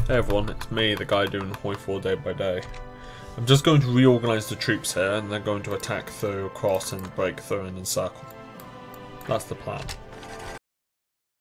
Hey everyone, it's me, the guy doing Hoi4 day by day. I'm just going to reorganise the troops here and they're going to attack through, cross and break through and encircle. That's the plan.